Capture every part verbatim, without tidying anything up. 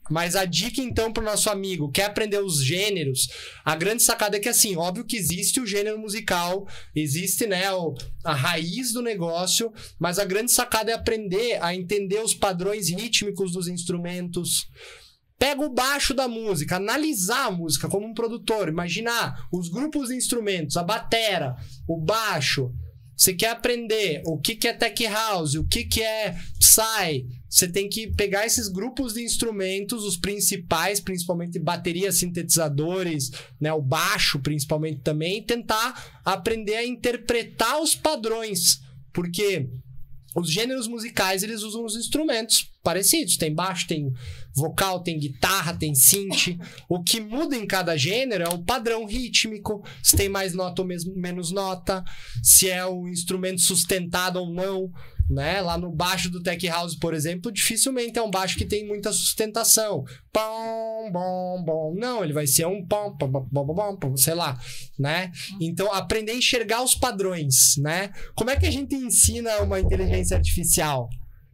Mas a dica, então, pro nosso amigo, quer aprender os gêneros, a grande sacada é que, assim, óbvio que existe o gênero musical, existe, né, o, a raiz do negócio, mas a grande sacada é aprender a entender os padrões rítmicos dos instrumentos. Pega o baixo da música, analisar a música como um produtor, imaginar os grupos de instrumentos, a batera, o baixo. Você quer aprender o que, que é tech house, o que, que é psy. Você tem que pegar esses grupos de instrumentos, os principais, principalmente bateria, sintetizadores, né, o baixo principalmente também, e tentar aprender a interpretar os padrões. Porque os gêneros musicais, eles usam os instrumentos parecidos. Tem baixo, tem vocal, tem guitarra, tem synth. O que muda em cada gênero é o padrão rítmico. Se tem mais nota ou mesmo, menos nota. Se é o instrumento sustentado ou não. Né? Lá no baixo do tech house, por exemplo, dificilmente é um baixo que tem muita sustentação. Pom, bom, bom. Não, ele vai ser um pom, pom, pom, pom, pom, sei lá, né? Então, aprender a enxergar os padrões, né? Como é que a gente ensina uma inteligência artificial?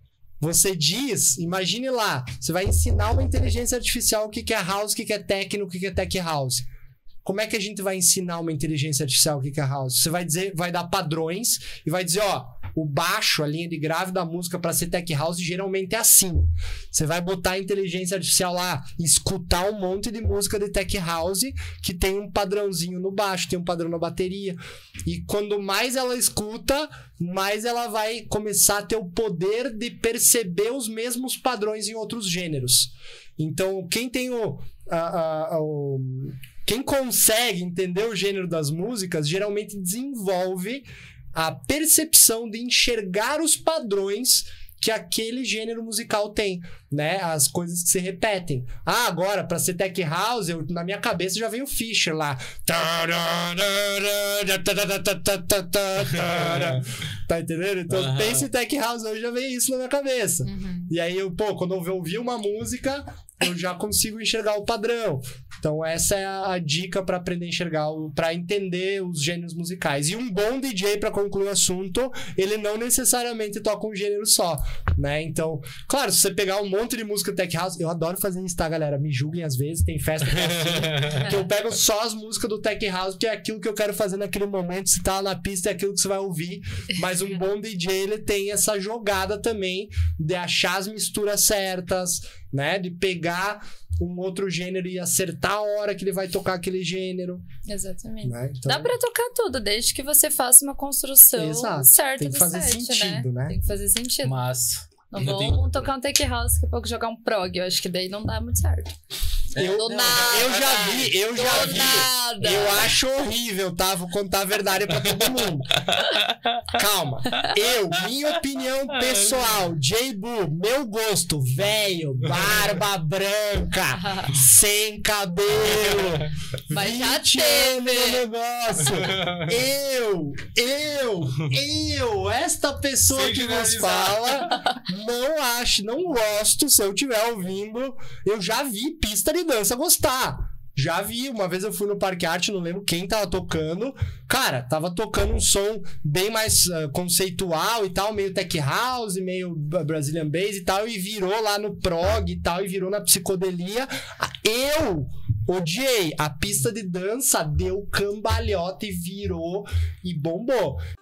Você diz, imagine lá, você vai ensinar uma inteligência artificial o que que é house, o que que é techno, o que que é tech house. Como é que a gente vai ensinar uma inteligência artificial o que que é house? Você vai dizer, vai dar padrões e vai dizer, ó, o baixo, a linha de grave da música para ser tech house geralmente é assim. Você vai botar a inteligência artificial lá, escutar um monte de música de tech house que tem um padrãozinho no baixo, tem um padrão na bateria. E quando mais ela escuta, mais ela vai começar a ter o poder de perceber os mesmos padrões em outros gêneros. Então, quem tem o... A, a, a, o quem consegue entender o gênero das músicas, geralmente desenvolve a percepção de enxergar os padrões que aquele gênero musical tem, né? As coisas que se repetem. Ah, agora, para ser tech house, eu, na minha cabeça já vem o Fischer lá. Tá entendendo? Então, uhum. Pense em tech house, hoje já vem isso na minha cabeça. Uhum. E aí, eu, pô, quando eu ouvir uma música, eu já consigo enxergar o padrão. Então, essa é a, a dica para aprender a enxergar, para entender os gêneros musicais. E um bom D J, para concluir o assunto, ele não necessariamente toca um gênero só, né? Então, claro, se você pegar um monte de música tech house, eu adoro fazer isso, tá, galera? Me julguem às vezes, tem festa que, assim, que eu pego só as músicas do tech house, que é aquilo que eu quero fazer naquele momento. Se tá lá na pista, é aquilo que você vai ouvir. Mas um bom D J, ele tem essa jogada também de achar as misturas certas, né? De pegar um outro gênero e acertar a hora que ele vai tocar aquele gênero. Exatamente. Né? Então... Dá pra tocar tudo, desde que você faça uma construção Exato. certa do set, né? Tem que fazer sentido, né? Tem que fazer sentido. Mas... Não vamos tenho... tocar um tech house, daqui a pouco jogar um prog. Eu acho que daí não dá muito certo. Eu, do nada, eu já vi, eu já do vi. Nada. Eu acho horrível, tá? Vou contar a verdade pra todo mundo. Calma. Eu, minha opinião pessoal, J-Bu, meu gosto, velho, barba branca, sem cabelo. Mas já teve teve negócio. Eu, eu, eu, esta pessoa sem que vos fala, não acho, não gosto. Se eu estiver ouvindo, eu já vi pista de dança gostar. Já vi, uma vez eu fui no Parque Arte, não lembro quem tava tocando. Cara, tava tocando um som bem mais uh, conceitual e tal, meio tech house, meio Brazilian bass e tal, e virou lá no prog e tal, e virou na psicodelia. Eu odiei. A pista de dança deu cambalhota e virou e bombou.